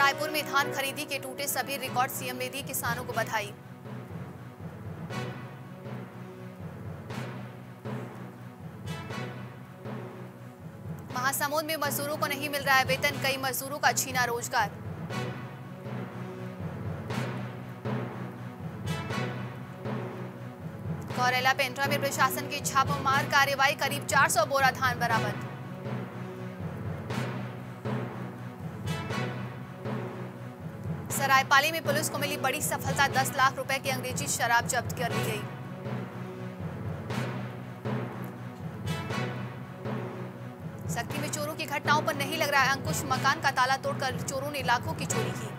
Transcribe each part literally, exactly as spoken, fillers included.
रायपुर में धान खरीदी के टूटे सभी रिकॉर्ड, सीएम ने दी किसानों को बधाई। महासमुंद में मजदूरों को नहीं मिल रहा है वेतन, कई मजदूरों का छीना रोजगार। गौरेला पेंड्रा में प्रशासन की छापामार कार्रवाई, करीब चार सौ बोरा धान बरामद। सरायपाली में पुलिस को मिली बड़ी सफलता, दस लाख रुपए की अंग्रेजी शराब जब्त कर ली गई। सक्ती में चोरों की घटनाओं पर नहीं लग रहा है अंकुश, मकान का ताला तोड़कर चोरों ने लाखों की चोरी की।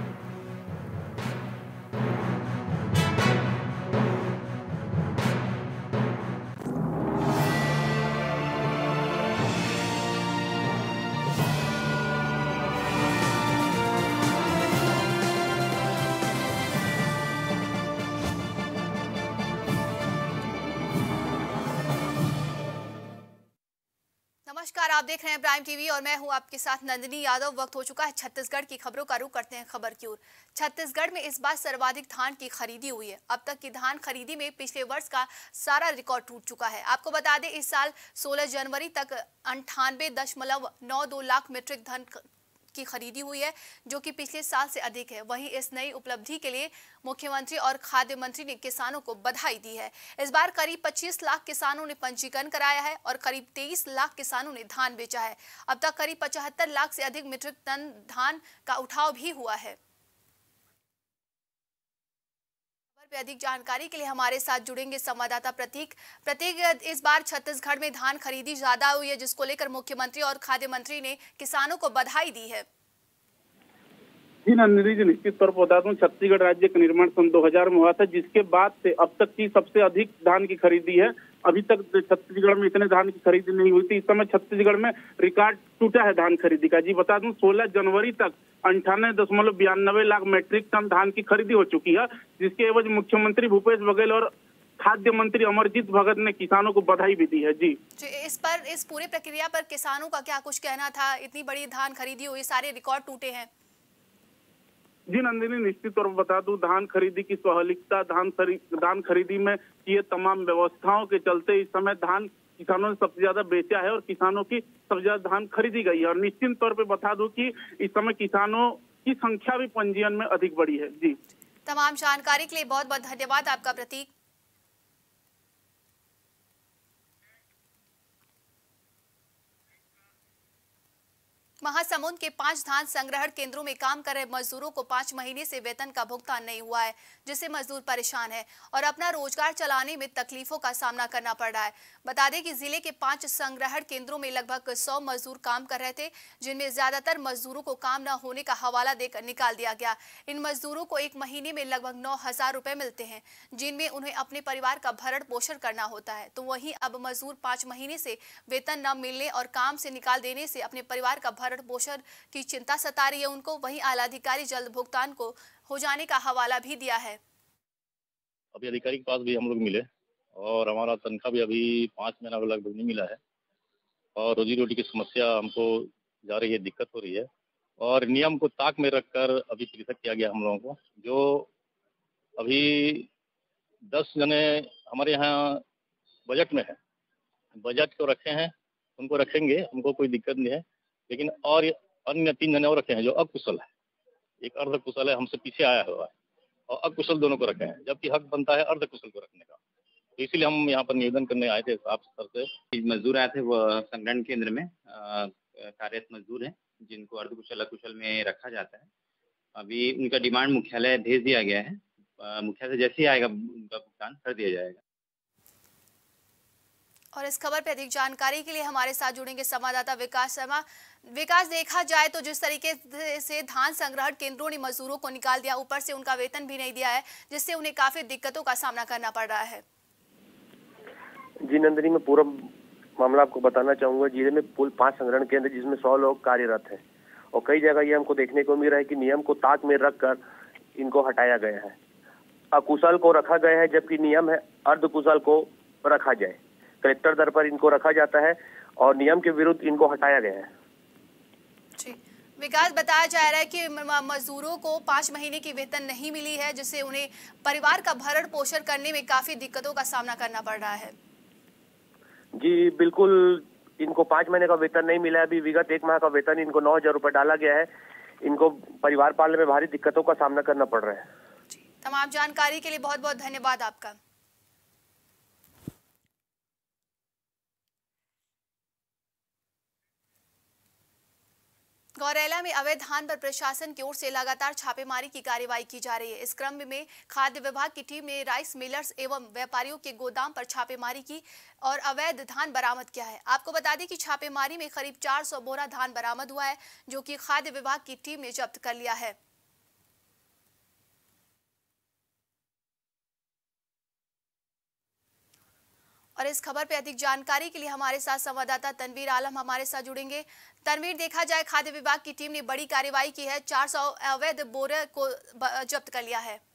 नमस्कार, आप देख रहे हैं प्राइम टीवी और मैं हूं आपके साथ नंदिनी यादव। वक्त हो चुका है छत्तीसगढ़ की खबरों का रुख करते हैं खबर की ओर। छत्तीसगढ़ में इस बार सर्वाधिक धान की खरीदी हुई है। अब तक की धान खरीदी में पिछले वर्ष का सारा रिकॉर्ड टूट चुका है। आपको बता दें, इस साल सोलह जनवरी तक अंठानवे दशमलव नौ दो लाख मीट्रिक टन की खरीदी हुई है, जो कि पिछले साल से अधिक है। वहीं इस नई उपलब्धि के लिए मुख्यमंत्री और खाद्य मंत्री ने किसानों को बधाई दी है। इस बार करीब पच्चीस लाख किसानों ने पंजीकरण कराया है और करीब तेईस लाख किसानों ने धान बेचा है। अब तक करीब पचहत्तर लाख से अधिक मीट्रिक टन धान का उठाव भी हुआ है। पे अधिक जानकारी के लिए हमारे साथ जुड़ेंगे संवाददाता प्रतीक। प्रतीक, इस बार छत्तीसगढ़ में धान खरीदी ज्यादा हुई है, जिसको लेकर मुख्यमंत्री और खाद्य मंत्री ने किसानों को बधाई दी है। जी नंदिनी जी, निश्चित तौर पर बता दूं, छत्तीसगढ़ राज्य का निर्माण सन दो हज़ार में हुआ था, जिसके बाद से अब तक की सबसे अधिक धान की खरीदी है। अभी तक छत्तीसगढ़ में इतने धान की खरीदी नहीं हुई थी। इस समय छत्तीसगढ़ में रिकॉर्ड टूटा है धान खरीदी का। जी बता दूं, सोलह जनवरी तक अंठानवे दशमलव बयानबे लाख मीट्रिक टन धान की खरीदी हो चुकी है, जिसके एवज मुख्यमंत्री भूपेश बघेल और खाद्य मंत्री अमरजीत भगत ने किसानों को बधाई भी दी है। जी इस पर इस पूरी प्रक्रिया पर किसानों का क्या कुछ कहना था? इतनी बड़ी धान खरीदी हुई, सारे रिकॉर्ड टूटे हैं। जी नंदिनी, निश्चित तौर पर बता दूं, धान खरीदी की स्वाभाविकता, धान धान खरीदी में किए तमाम व्यवस्थाओं के चलते इस समय धान किसानों ने सबसे ज्यादा बेचा है और किसानों की सबसे ज्यादा धान खरीदी गई है। और निश्चित तौर पे बता दूं कि इस समय किसानों की संख्या भी पंजीयन में अधिक बढ़ी है। जी, तमाम जानकारी के लिए बहुत बहुत धन्यवाद आपका प्रतीक। महासमुंद के पांच धान संग्रहण केंद्रों में काम कर रहे मजदूरों को पांच महीने से वेतन का भुगतान नहीं हुआ है, जिससे मजदूर परेशान है और अपना रोजगार चलाने में तकलीफों का सामना करना पड़ रहा है। बता दें कि जिले के पांच संग्रहण केंद्रों में लगभग सौ मजदूर काम कर रहे थे, जिनमें ज्यादातर मजदूरों को काम न होने का हवाला देकर निकाल दिया गया। इन मजदूरों को एक महीने में लगभग नौ हजार रुपए मिलते हैं, जिनमें उन्हें अपने परिवार का भरण पोषण करना होता है। तो वहीं अब मजदूर पांच महीने से वेतन न मिलने और काम से निकाल देने से अपने परिवार का भरण पोषण की चिंता सता रही है उनको। वहीं आलाधिकारी जल्द भुगतान को हो जाने का हवाला भी दिया है। अभी अधिकारी के पास भी हम लोग मिले और हमारा तनख्वाह भी अभी पाँच महीना लगभग नहीं मिला है और रोजी रोटी की समस्या हमको जा रही है, दिक्कत हो रही है। और नियम को ताक में रखकर अभी पृथक किया गया हम लोगों को। जो अभी दस जने हमारे यहाँ बजट में है, बजट को रखे हैं, उनको रखेंगे, हमको कोई दिक्कत नहीं है। लेकिन और अन्य तीन जने और रखे हैं जो अकुशल है, एक अर्ध कुशल है, हमसे पीछे आया हुआ है, और अकुशल दोनों को रखे हैं, जबकि हक बनता है अर्ध कुशल को रखने का। तो इसीलिए हम यहाँ पर निवेदन करने आए थे साफ स्तर से। मजदूर आए थे वो संग्रहण केंद्र में कार्यरत मजदूर हैं, जिनको अर्धकुशल अकुशल में रखा जाता है। अभी उनका डिमांड मुख्यालय भेज दिया गया है, मुख्यालय जैसे ही आएगा उनका भुगतान कर दिया जाएगा। और इस खबर पर अधिक जानकारी के लिए हमारे साथ जुड़ेंगे संवाददाता विकास शर्मा। विकास, देखा जाए तो जिस तरीके से धान संग्रहण केंद्रों ने मजदूरों को निकाल दिया, ऊपर से उनका वेतन भी नहीं दिया है, जिससे उन्हें काफी दिक्कतों का सामना करना पड़ रहा है। जी नंदिनी, मैं पूरा मामला आपको बताना चाहूंगा। जिले में कुल पांच संग्रहण केंद्र जिसमें सौ लोग कार्यरत हैं और कई जगह ये हमको देखने को मिल रहा है कि नियम को ताक में रखकर इनको हटाया गया है। अकुशल को रखा गया है, जबकि नियम है अर्धकुशल को रखा जाए। कलेक्टर दर पर इनको रखा जाता है और नियम के विरुद्ध इनको हटाया गया है। जी विकास, बताया जा रहा है कि मजदूरों को पाँच महीने की वेतन नहीं मिली है, जिससे उन्हें परिवार का भरण पोषण करने में काफी दिक्कतों का सामना करना पड़ रहा है। जी बिल्कुल, इनको पाँच महीने का वेतन नहीं मिला है। अभी विगत एक माह का वेतन इनको नौ हजार रुपये डाला गया है। इनको परिवार पालने में भारी दिक्कतों का सामना करना पड़ रहा है। जी, तमाम जानकारी के लिए बहुत बहुत धन्यवाद आपका। गौरेला में अवैध धान पर प्रशासन की ओर से लगातार छापेमारी की कार्रवाई की जा रही है। इस क्रम में खाद्य विभाग की टीम ने राइस मिलर्स एवं व्यापारियों के गोदाम पर छापेमारी की और अवैध धान बरामद किया है। आपको बता दें कि छापेमारी में करीब चार सौ बोरा धान बरामद हुआ है, जो कि खाद्य विभाग की टीम ने जब्त कर लिया है। और इस खबर पे अधिक जानकारी के लिए हमारे साथ संवाददाता तनवीर आलम हमारे साथ जुड़ेंगे। तनवीर, देखा जाए खाद्य विभाग की टीम ने बड़ी कार्रवाई की है, चार सौ अवैध बोरे को जब्त कर लिया है।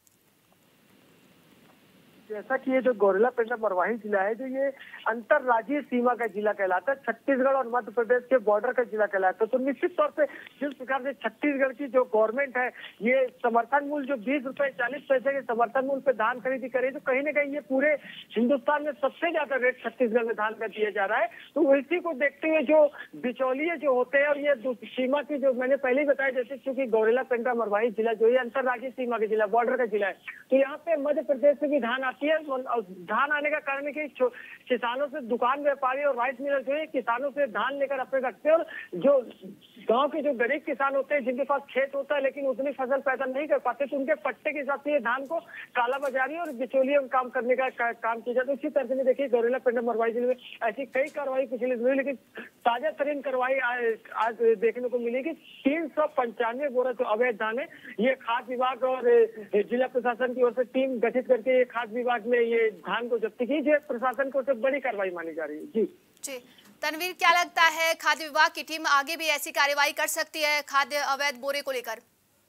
जैसा कि ये जो गौरेला पेंड्रा मरवाही जिला है, जो ये अंतरराज्यीय सीमा का जिला कहलाता है, छत्तीसगढ़ और मध्य प्रदेश के बॉर्डर का जिला कहलाता है। तो निश्चित तौर पे जिस प्रकार से छत्तीसगढ़ की जो गवर्नमेंट है, ये समर्थन मूल्य जो बीस रुपए चालीस पैसे के समर्थन मूल्य पे धान खरीदी करे, तो कहीं ना कहीं ये पूरे हिंदुस्तान में सबसे ज्यादा रेट छत्तीसगढ़ में धान का दिया जा रहा है। तो इसी को देखते हुए जो बिचौलिए जो होते हैं, और ये सीमा की जो मैंने पहले ही बताया, जैसे क्योंकि गौरेला पेंड्रा मरवाही जिला जो है अंतरराज्यीय सीमा का जिला, बॉर्डर का जिला है, तो यहाँ पे मध्य प्रदेश से भी धान है। धान आने का कारण है कि किसानों से दुकान व्यापारी और राइस मिलर जो है किसानों से धान लेकर अपने रखते हैं, और जो गांव के जो गरीब किसान होते हैं जिनके पास खेत होता है लेकिन उतनी फसल पैदा नहीं कर पाते, तो उनके पट्टे के हिसाब से ये धान को काला बाजारी और बिचौलिया में काम करने का का, काम किया जाता है। इसी तरह से देखिए गौरेला पेंड्रा मरवाही जिले में ऐसी कई कार्रवाई पिछले दिनों, लेकिन ताजा तरीन कार्रवाई आज देखने को मिली कि तीन सौ पंचानवे बोरा जो अवैध धान है, ये खाद्य विभाग और जिला प्रशासन की ओर से टीम गठित करके खाद्य विभाग में ये धान को जब्ती की, जो प्रशासन को बड़ी कार्रवाई मानी जा रही है। जी जी तनवीर, क्या लगता है खाद्य विभाग की टीम आगे भी ऐसी कार्रवाई कर सकती है खाद्य अवैध बोरे को लेकर?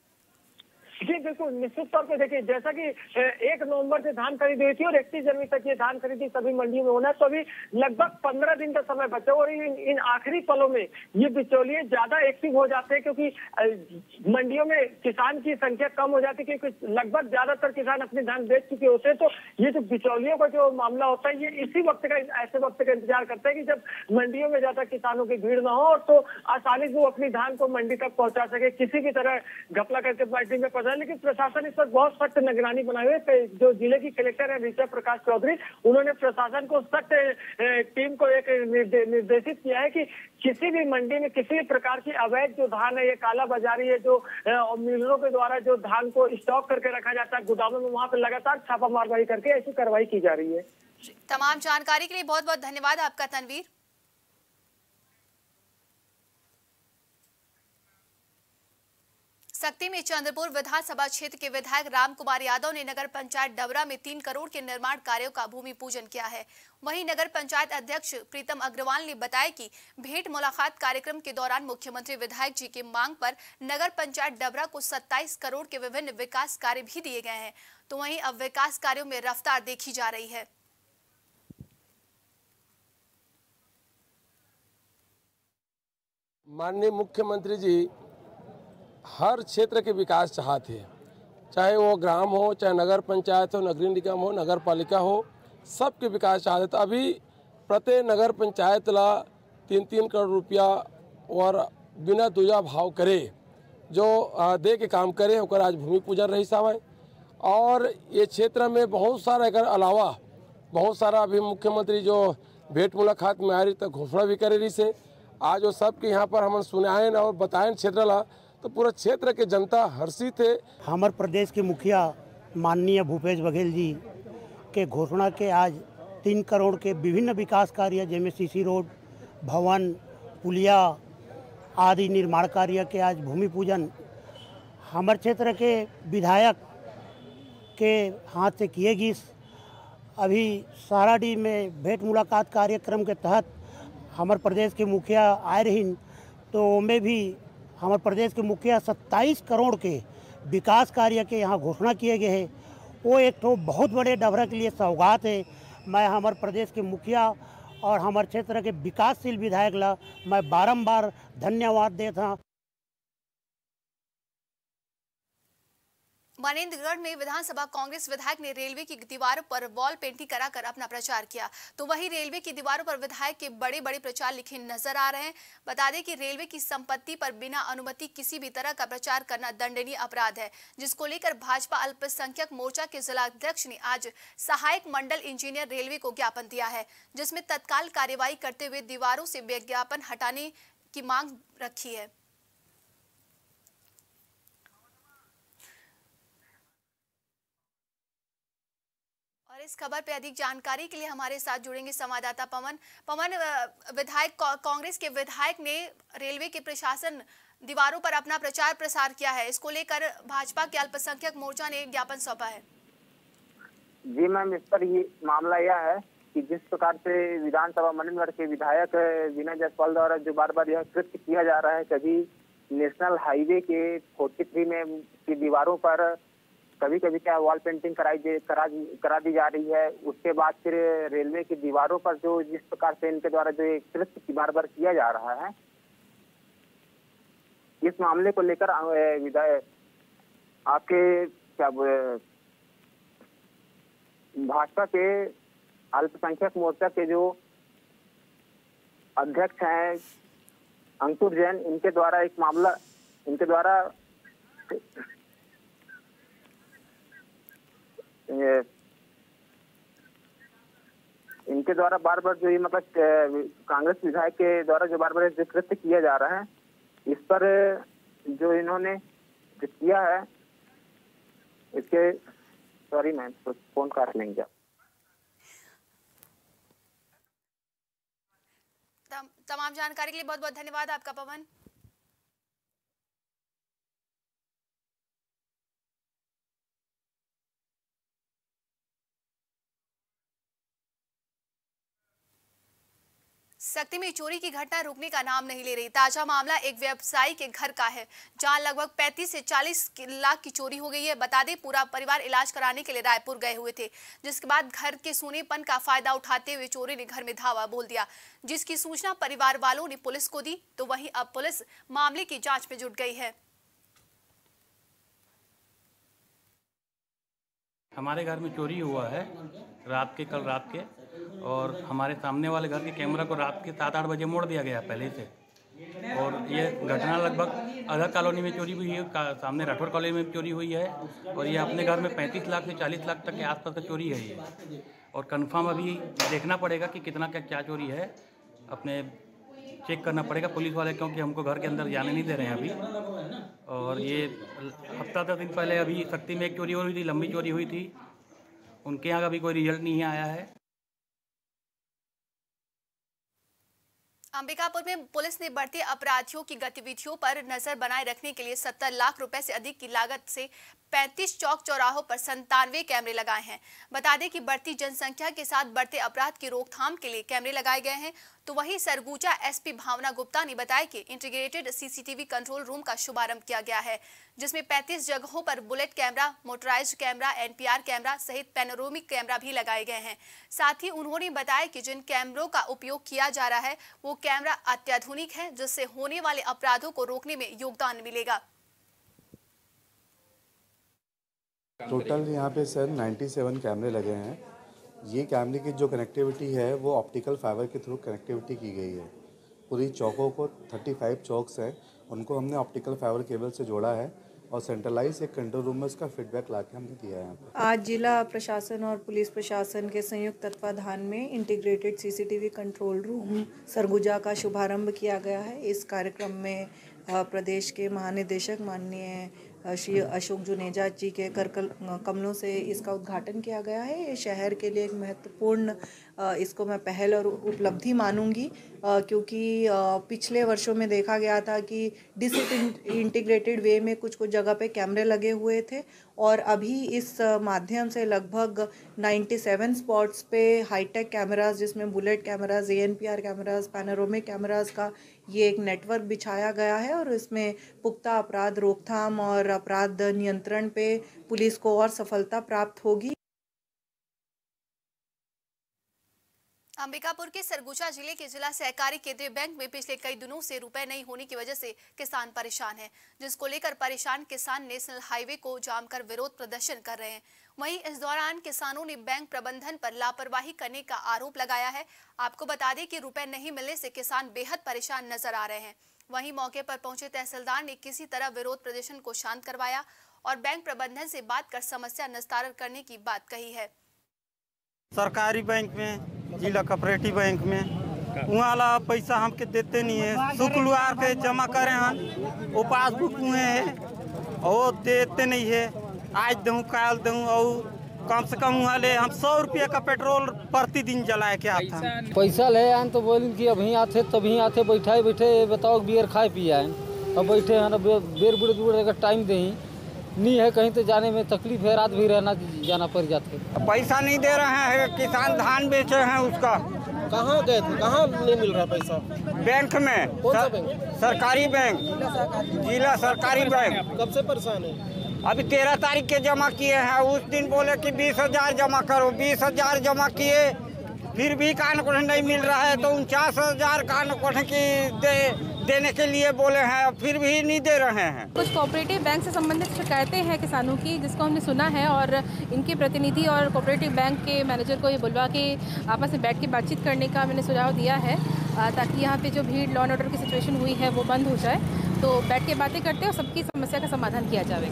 जी बिल्कुल, निश्चित तौर पे देखिए, जैसा कि एक नवंबर से धान खरीदी हुई थी और इकतीस जनवरी तक ये धान खरीदी सभी मंडियों में होना है, तो अभी लगभग पंद्रह दिन का समय बचा, और इन, इन आखिरी पलों में ये बिचौलिए ज्यादा एक्टिव हो जाते हैं, क्योंकि मंडियों में किसान की संख्या कम हो जाती है, क्योंकि लगभग ज्यादातर किसान अपने धान बेच चुके होते हैं। तो ये जो बिचौलियों का जो मामला होता है, ये इसी वक्त का ऐसे वक्त का इंतजार करता है कि जब मंडियों में ज्यादा किसानों की भीड़ ना हो, और तो आसानी से वो अपनी धान को मंडी तक पहुंचा सके, किसी भी तरह घपला करके मंडी में पहुंचा। लेकिन प्रशासन इस पर बहुत सख्त निगरानी बनाए हुए, जो जिले की कलेक्टर है ऋचा प्रकाश चौधरी, उन्होंने प्रशासन को सख्त टीम को एक निर्देशित किया है कि किसी भी मंडी में किसी भी प्रकार की अवैध जो धान है, ये काला बाजारी है, जो मिलरों के द्वारा जो धान को स्टॉक करके रखा जाता है गोदामों में, वहां पर लगातार छापा मारवाई करके ऐसी कार्रवाई की जा रही है। तमाम जानकारी के लिए बहुत बहुत धन्यवाद आपका तनवीर। सक्ती में चंद्रपुर विधानसभा क्षेत्र के विधायक राम कुमार यादव ने नगर पंचायत डबरा में तीन करोड़ के निर्माण कार्यों का भूमि पूजन किया है। वहीं नगर पंचायत अध्यक्ष प्रीतम अग्रवाल ने बताया कि भेंट मुलाकात कार्यक्रम के दौरान मुख्यमंत्री विधायक जी की मांग पर नगर पंचायत डबरा को सत्ताईस करोड़ के विभिन्न विकास कार्य भी दिए गए हैं। तो वहीं अब विकास कार्यों में रफ्तार देखी जा रही है। माननीय मुख्यमंत्री जी हर क्षेत्र के विकास चाहते हैं, चाहे वो ग्राम हो, चाहे नगर पंचायत हो, नगरीय निगम हो, नगर पालिका हो, सबके विकास चाहते। तो अभी प्रत्येक नगर पंचायत ला तीन तीन करोड़ रुपया और बिना दुजा भाव करे जो दे के काम करे, और आज भूमि पूजन रही साहब। और ये क्षेत्र में बहुत सारा एकर अलावा बहुत सारा अभी मुख्यमंत्री जो भेंट मुलाकात में आ रही तक घोषणा भी करे रही से, आज वो सबके यहाँ पर हम सुनाएं और बताएं क्षेत्र ला, तो पूरा क्षेत्र के जनता हर्षित है। हमारे प्रदेश के मुखिया माननीय भूपेश बघेल जी के घोषणा के आज तीन करोड़ के विभिन्न विकास कार्य, जिनमें सीसी रोड, भवन, पुलिया आदि निर्माण कार्य के आज भूमि पूजन हमारे क्षेत्र के विधायक के हाथ से किए गई। अभी साराडी में भेंट मुलाकात कार्यक्रम के तहत हमारे प्रदेश के मुखिया आए रही, तो उनमें भी हमारे प्रदेश के मुखिया सत्ताईस करोड़ के विकास कार्य के यहाँ घोषणा किए गए हैं। वो एक तो बहुत बड़े डबरा के लिए सौगात है। मैं हमारे प्रदेश के मुखिया और हमारे क्षेत्र के विकासशील विधायक ला मैं बारंबार धन्यवाद देता। मनेंद्रगढ़ में विधानसभा कांग्रेस विधायक ने रेलवे की दीवारों पर वॉल पेंटिंग कराकर अपना प्रचार किया, तो वहीं रेलवे की दीवारों पर विधायक के बड़े बड़े प्रचार लिखे नजर आ रहे हैं। बता दें कि रेलवे की संपत्ति पर बिना अनुमति किसी भी तरह का प्रचार करना दंडनीय अपराध है, जिसको लेकर भाजपा अल्पसंख्यक मोर्चा के जिलाध्यक्ष ने आज सहायक मंडल इंजीनियर रेलवे को ज्ञापन दिया है, जिसमें तत्काल कार्यवाही करते हुए दीवारों से विज्ञापन हटाने की मांग रखी है। और इस खबर पे अधिक जानकारी के लिए हमारे साथ जुड़ेंगे संवाददाता पवन। पवन, विधायक कांग्रेस के विधायक ने रेलवे के प्रशासन दीवारों पर अपना प्रचार प्रसार किया है, इसको लेकर भाजपा के अल्पसंख्यक मोर्चा ने ज्ञापन सौंपा है। जी मैम, इस पर ये मामला यह है कि जिस प्रकार से विधानसभा मनेंद्रगढ़ के विधायक विनय जायसवाल द्वारा जो बार बार यह कृत्य किया जा रहा है, कभी नेशनल हाईवे के फोर्टी थ्री में की दीवारों पर कभी कभी क्या वॉल पेंटिंग कराई दे करा करा दी जा रही है, उसके बाद फिर रेलवे की दीवारों पर जो जिस प्रकार से इनके द्वारा जो कृत्य बार बार किया जा रहा है, इस मामले को लेकर विधायक आपके क्या भाजपा के अल्पसंख्यक मोर्चा के जो अध्यक्ष हैं अंकुर जैन, इनके द्वारा एक मामला इनके द्वारा इनके द्वारा बार बार जो ये मतलब कांग्रेस विधायक के द्वारा जो बार बार जो कृत्य किया जा रहा है, इस पर जो इन्होंने जो किया है, इसके सॉरी मैम तो फोन काट लेंगे। तमाम जानकारी के लिए बहुत बहुत धन्यवाद आपका पवन। सक्ती में चोरी की घटना रुकने का नाम नहीं ले रही। ताजा मामला एक व्यवसायी के घर का है, जहां लगभग पैंतीस से चालीस लाख की चोरी हो गई है। बता दें, पूरा परिवार इलाज कराने के लिए रायपुर गए हुए थे, जिसके बाद घर के सोनेपन का फायदा उठाते हुए चोरी ने घर में धावा बोल दिया, जिसकी सूचना परिवार वालों ने पुलिस को दी। तो वहीं अब पुलिस मामले की जांच में जुट गई है। हमारे घर में चोरी हुआ है रात के कल रात के, और हमारे सामने वाले घर के कैमरा को रात के सात आठ बजे मोड़ दिया गया पहले से। और ये घटना लगभग अदर कॉलोनी में चोरी हुई है, सामने राठौर कॉलोनी में चोरी हुई है, और ये अपने घर में पैंतीस लाख से चालीस लाख तक के आसपास का चोरी है ये। और कंफर्म अभी देखना पड़ेगा कि कितना क्या क्या चोरी है, अपने चेक करना पड़ेगा पुलिस वाले, क्योंकि हमको घर के अंदर जाने नहीं दे रहे हैं अभी। और ये हफ्ता दस दिन पहले अभी सक्ती में एक चोरी हुई थी, लंबी चोरी हुई थी, उनके यहाँ का भी कोई रिजल्ट नहीं आया है। अंबिकापुर में पुलिस ने बढ़ते अपराधियों की गतिविधियों पर नजर बनाए रखने के लिए सत्तर लाख रुपए से अधिक की लागत से पैंतीस चौक चौराहों पर संतानवे कैमरे लगाए हैं। बता दें कि बढ़ती जनसंख्या के साथ बढ़ते अपराध की रोकथाम के लिए कैमरे लगाए गए हैं। तो वहीं सरगुजा एसपी भावना गुप्ता ने बताया कि इंटीग्रेटेड सीसीटीवी कंट्रोल रूम का शुभारंभ किया गया है, जिसमें पैंतीस जगहों पर bullet camera, motorised camera, NPR camera सहित पैनोरामिक कैमरा भी लगाए गए हैं। साथ ही उन्होंने बताया कि जिन कैमरों का उपयोग किया जा रहा है वो कैमरा अत्याधुनिक है, जिससे होने वाले अपराधों को रोकने में योगदान मिलेगा। टोटल यहाँ पे सर सत्तानवे कैमरे लगे हैं। ये कैमरे की जो कनेक्टिविटी है वो ऑप्टिकल फाइबर के थ्रू कनेक्टिविटी की गई है। पूरी चौकों को पैंतीस चौक्स है, उनको हमने ऑप्टिकल फाइबर केबल से जोड़ा है और सेंट्रलाइज एक कंट्रोल रूम में उसका फीडबैक ला के हमने दिया है यहाँ पर। आज जिला प्रशासन और पुलिस प्रशासन के संयुक्त तत्वाधान में integrated CCTV control room Surguja का शुभारंभ किया गया है। इस कार्यक्रम में प्रदेश के महानिदेशक माननीय श्री अशोक जुनेजा जी के कर कमलों से इसका उद्घाटन किया गया है। ये शहर के लिए एक महत्वपूर्ण इसको मैं पहल और उपलब्धि मानूंगी, क्योंकि पिछले वर्षों में देखा गया था कि डिसइंटीग्रेटेड वे में कुछ कुछ जगह पे कैमरे लगे हुए थे, और अभी इस माध्यम से लगभग सत्तानवे स्पॉट्स पे हाईटेक कैमरास, जिसमें bullet cameras, ANPR cameras, panoramic cameras का ये एक नेटवर्क बिछाया गया है। और इसमें पुख्ता अपराध रोकथाम और अपराध नियंत्रण पे पुलिस को और सफलता प्राप्त होगी। अंबिकापुर के सरगुजा जिले के जिला सहकारी केंद्रीय बैंक में पिछले कई दिनों से रुपए नहीं होने की वजह से किसान परेशान हैं, जिसको लेकर परेशान किसान नेशनल हाईवे को जाम कर विरोध प्रदर्शन कर रहे हैं। वहीं इस दौरान किसानों ने बैंक प्रबंधन पर लापरवाही करने का आरोप लगाया है। आपको बता दें कि रुपए नहीं मिलने से किसान बेहद परेशान नजर आ रहे हैं। वहीं मौके पर पहुंचे तहसीलदार ने किसी तरह विरोध प्रदर्शन को शांत करवाया और बैंक प्रबंधन से बात कर समस्या निस्तारण करने की बात कही है। सरकारी बैंक में, जिला कोऑपरेटिव बैंक में वहाँ ला पैसा हमके देते नहीं है। शुक्रवार के जमा करे हैं, वो पासबुक हुए है वो देते नहीं है। आज दूँ काल दूँ और कम से कम वहाँ ले हम सौ रुपये का पेट्रोल प्रतिदिन जलाए के आता है। पैसा ले आए तो बोलें कि अभी आते तभी आते बैठे बैठे बताओ बियर खाए पिए आए और बैठे हैं ना बेर बुढ़ बुढ़ अगर टाइम दे नहीं है कहीं तो जाने में तकलीफ है, रात भी रहना जाना पड़ जाते। पैसा नहीं दे रहे हैं, किसान धान बेचे हैं उसका। कहाँ गए थे, कहाँ नहीं मिल रहा पैसा? बैंक में। कौन सा बैंक? सरकारी बैंक, जिला सरकारी बैंक। कब से परेशान है? अभी तेरह तारीख के जमा किए हैं। उस दिन बोले कि बीस हजार जमा करो, बीस हजार जमा किए, फिर भी कान कोठ नहीं मिल रहा है तो उनचास हजार कान कोठ की दे देने के लिए बोले हैं, फिर भी नहीं दे रहे हैं। कुछ कोऑपरेटिव बैंक से संबंधित शिकायतें हैं किसानों की, जिसको हमने सुना है और इनके प्रतिनिधि और कोऑपरेटिव बैंक के मैनेजर को ये बुलवा के आपस में बैठ के बातचीत करने का मैंने सुझाव दिया है, ताकि यहाँ पे जो भीड़ लॉ एंड ऑर्डर की सिचुएशन हुई है वो बंद हो जाए। तो बैठ के बातें करते हैं और सबकी समस्या का समाधान किया जाएगा।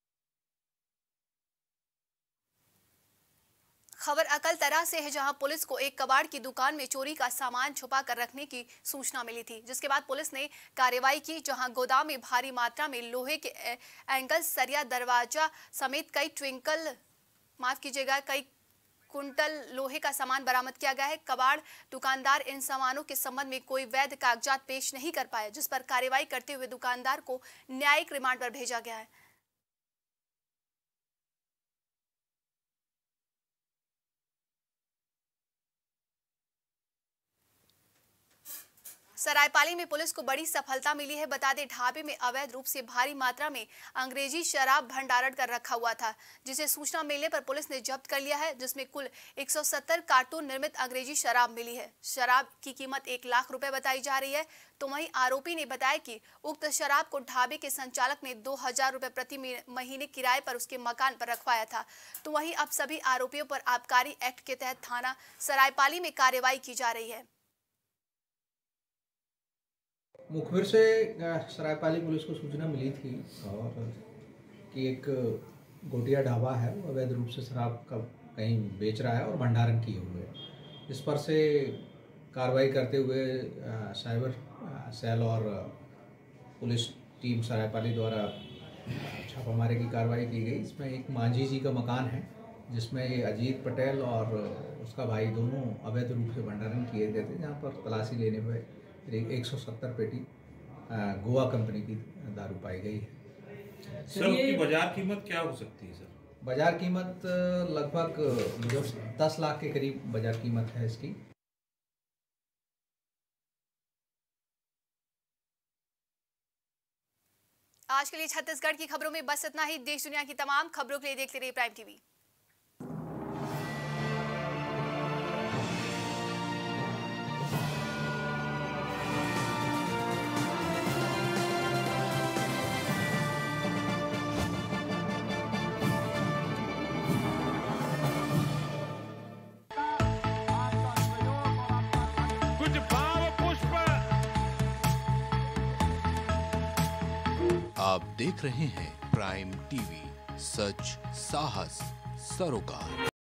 खबर अकलतरा से है, जहां पुलिस को एक कबाड़ की दुकान में चोरी का सामान छुपा कर रखने की सूचना मिली थी, जिसके बाद पुलिस ने कार्रवाई की, जहां गोदाम में भारी मात्रा में लोहे के एंगल, सरिया, दरवाजा समेत कई ट्विंकल माफ कीजिएगा कई कुंटल लोहे का सामान बरामद किया गया है। कबाड़ दुकानदार इन सामानों के संबंध में कोई वैध कागजात पेश नहीं कर पाए, जिस पर कार्रवाई करते हुए दुकानदार को न्यायिक रिमांड पर भेजा गया है। सरायपाली में पुलिस को बड़ी सफलता मिली है। बता दें, ढाबे में अवैध रूप से भारी मात्रा में अंग्रेजी शराब भंडारण कर रखा हुआ था, जिसे सूचना मिलने पर पुलिस ने जब्त कर लिया है, जिसमें कुल एक सौ सत्तर कार्टून निर्मित अंग्रेजी शराब मिली है। शराब की कीमत एक लाख रुपए बताई जा रही है। तो वहीं आरोपी ने बताया कि उक्त शराब को ढाबे के संचालक ने दो हजार रुपए प्रति महीने किराए पर उसके मकान पर रखवाया था। तो वहीं अब सभी आरोपियों पर आबकारी एक्ट के तहत थाना सरायपाली में कार्रवाई की जा रही है। मुखबिर से सरायपाली पुलिस को सूचना मिली थी और कि एक गोटिया ढाबा है वो अवैध रूप से शराब का कहीं बेच रहा है और भंडारण किए हुए है। इस पर से कार्रवाई करते हुए साइबर सेल और पुलिस टीम सरायपाली द्वारा छापामारी की कार्रवाई की गई। इसमें एक मांझी जी का मकान है, जिसमें ये अजीत पटेल और उसका भाई दोनों अवैध रूप से भंडारण किए गए थे, जहाँ पर तलाशी लेने में एक सौ सत्तर पेटी गोवा कंपनी की दारू पाई गई है। सर, उसकी बाजार कीमत क्या हो सकती है? सर, बाजार कीमत लगभग दस लाख के करीब बाजार कीमत है इसकी। आज के लिए छत्तीसगढ़ की खबरों में बस इतना ही। देश दुनिया की तमाम खबरों के लिए देखते रहिए प्राइम टीवी। आप देख रहे हैं प्राइम टीवी, सच साहस सरोकार।